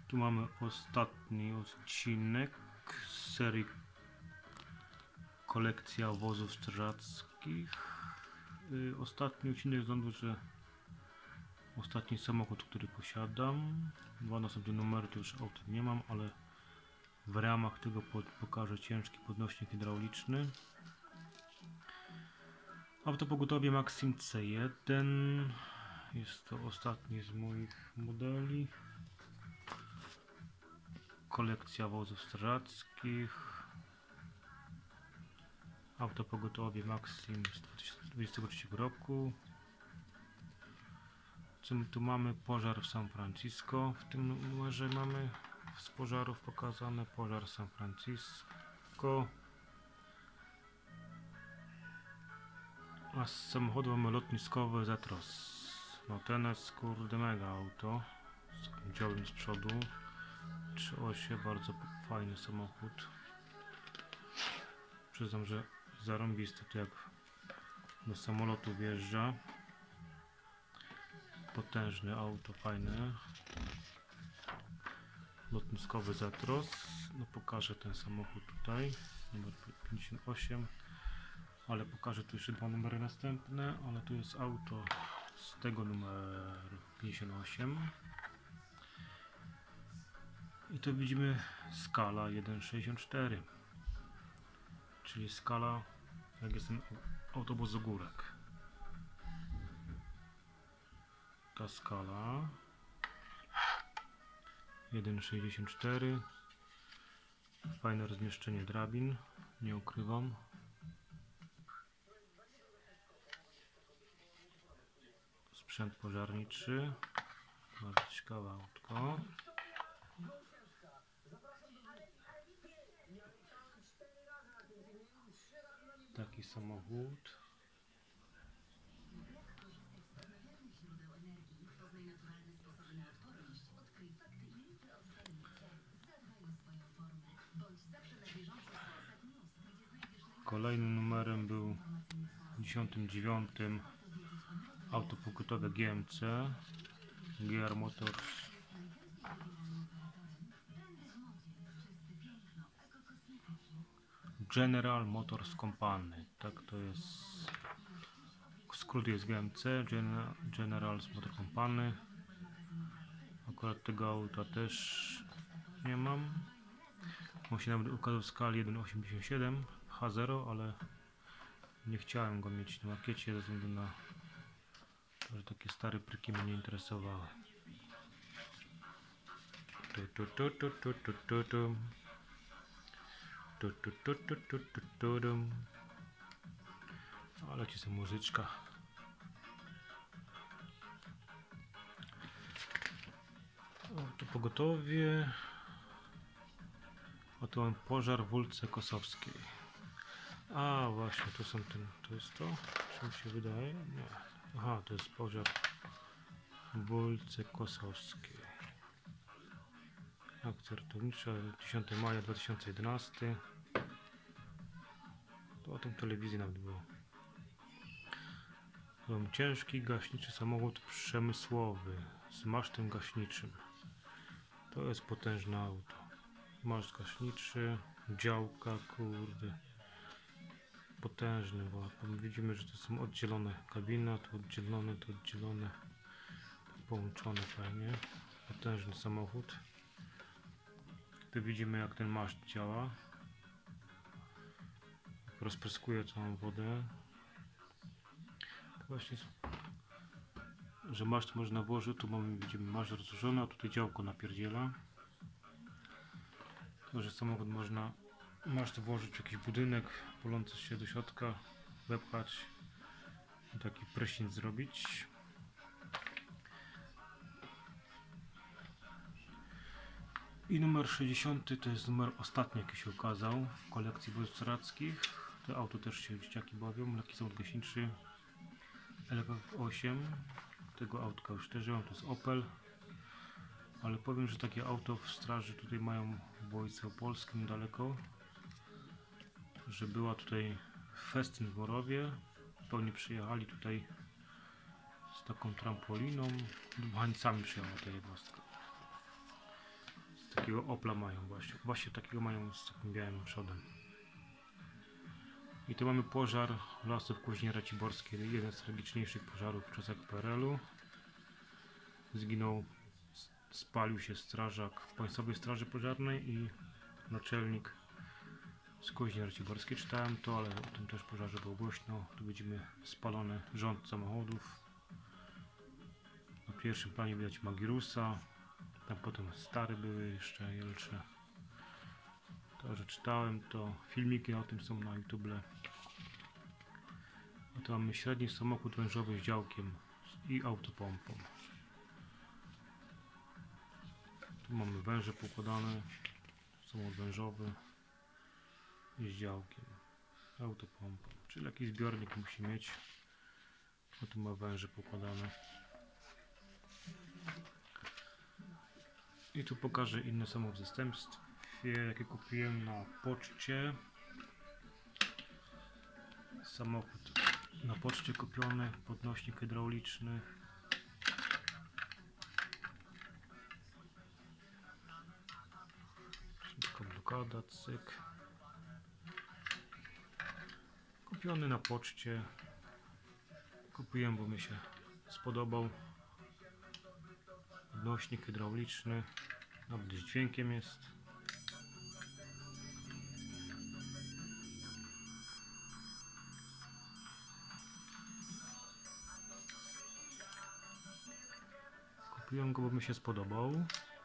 Tu mamy ostatni odcinek z serii Kolekcja wozów strażackich. Ostatni odcinek względu, że ostatni samochód, który posiadam. Dwa następne numery to już auto nie mam, ale w ramach tego pokażę ciężki podnośnik hydrauliczny. Auto pogotowie Maxim C1. Jest to ostatni z moich modeli. Kolekcja wozów strażackich. Auto pogotowie Maxim z 2023 roku. Tu mamy pożar w San Francisco. W tym numerze mamy z pożarów pokazane pożar San Francisco. A z samochodu mamy lotniskowy Zetros. No ten jest kurde mega auto. Z działem z przodu. 3 osie, bardzo fajny samochód. Przyznam, że zarąbisty, to jak do samolotu wjeżdża. Potężne auto, fajne. Lotniskowy Zetros. No pokażę ten samochód tutaj. Numer 58. Ale pokażę tu jeszcze dwa numery następne. Ale tu jest auto z tego numeru 58. I tu widzimy skala 1,64. Czyli skala, jak jest ten autobus Ogórek. Ta skala 1,64. Fajne rozmieszczenie drabin, nie ukrywam. Sprzęt pożarniczy. Bardzo ciekawe autko. Taki samochód. Kolejnym numerem był 59. Auto pogotowe GMC GR Motors. General Motors Company, tak to jest, skrót jest GMC, General Motors Company. Akurat tego auta też nie mam. On się nawet ukazał w skali 1,87 H0, ale nie chciałem go mieć na makiecie ze względu na to, że takie stare pryki mnie nie interesowały. Ale ci są muzyczka. O, to pogotowie. A tu mam pożar w Wólce Kosowskiej. A właśnie, to są ten. To jest to? Czy mi się wydaje? Nie. Aha, to jest pożar w Wólce Kosowskiej. Akcja ratownicza 10 maja 2011. To o tym telewizji nawet było. Mam ciężki gaśniczy samochód przemysłowy z masztem gaśniczym. To jest potężne auto. Maszt gaśniczy, działka, kurde. Potężny, bo widzimy, że to są oddzielone kabina, tu oddzielone, połączone fajnie. Potężny samochód. Tu widzimy, jak ten maszt działa. Rozpryskuje całą wodę. Właśnie, że maszt można włożyć, tu widzimy maszt rozłożony, a tutaj działko napierdziela. To, że samochód można maszt włożyć w jakiś budynek, polący się do środka, wepchać i taki prysznic zrobić. I numer 60 to jest numer ostatni, jaki się ukazał w kolekcji wozów strażackich. To auto też się dzieciaki bawią, lekki samochód gaśniczy LF8. Tego autka już też mam, to jest Opel. Ale powiem, że takie auto w straży tutaj mają w Wojsku Polskim daleko. Że była tutaj festyn w Morowie. To oni przyjechali tutaj z taką trampoliną. Dmuchańcami przyjechała ta jednostka. takiego Opla mają właśnie takiego mają z takim białym przodem. I tu mamy pożar lasów Kuźni Raciborskiej, jeden z tragiczniejszych pożarów w czasach PRL-u. Zginął, spalił się strażak Państwowej Straży Pożarnej i naczelnik z Kuźni Raciborskiej. Czytałem to, ale o tym też pożarze było głośno. Tu widzimy spalony rząd samochodów. Na pierwszym planie widać Magirusa. Tam potem stare były jeszcze Jelcze. To, że czytałem, to filmiki o tym są na YouTube. A tu mamy średni samochód wężowy z działkiem i autopompą. Tu mamy węże pokładane, samochód wężowy i z działkiem, autopompą, czyli jakiś zbiornik musi mieć. A tu ma węże pokładane. I tu pokażę inny samochód w zastępstwie, jakie kupiłem na poczcie. Samochód na poczcie kupiony, podnośnik hydrauliczny. Szybka blokada, cyk. Kupiony na poczcie. Kupiłem, bo mi się spodobał. Podnośnik hydrauliczny, nawet z dźwiękiem jest. Kupiłem go, bo mi się spodobał.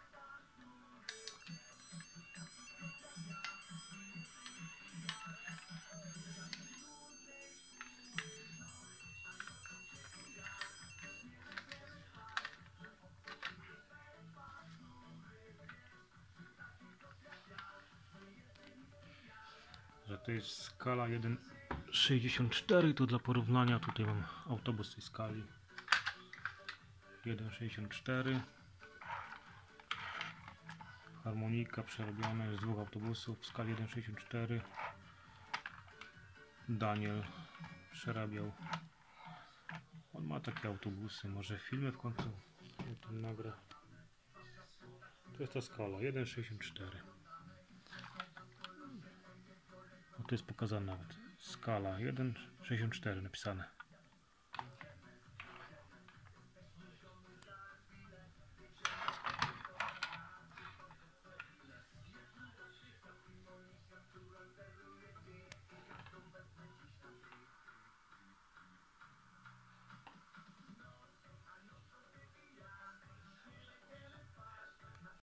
Że to jest skala 1,64, to dla porównania tutaj mam autobus tej skali 1,64. Harmonika przerobiona z dwóch autobusów w skali 1,64. Daniel przerabiał. On ma takie autobusy, może filmy w końcu o tym nagra. To jest ta skala 1,64. No to jest pokazane nawet skala 1,64 napisane.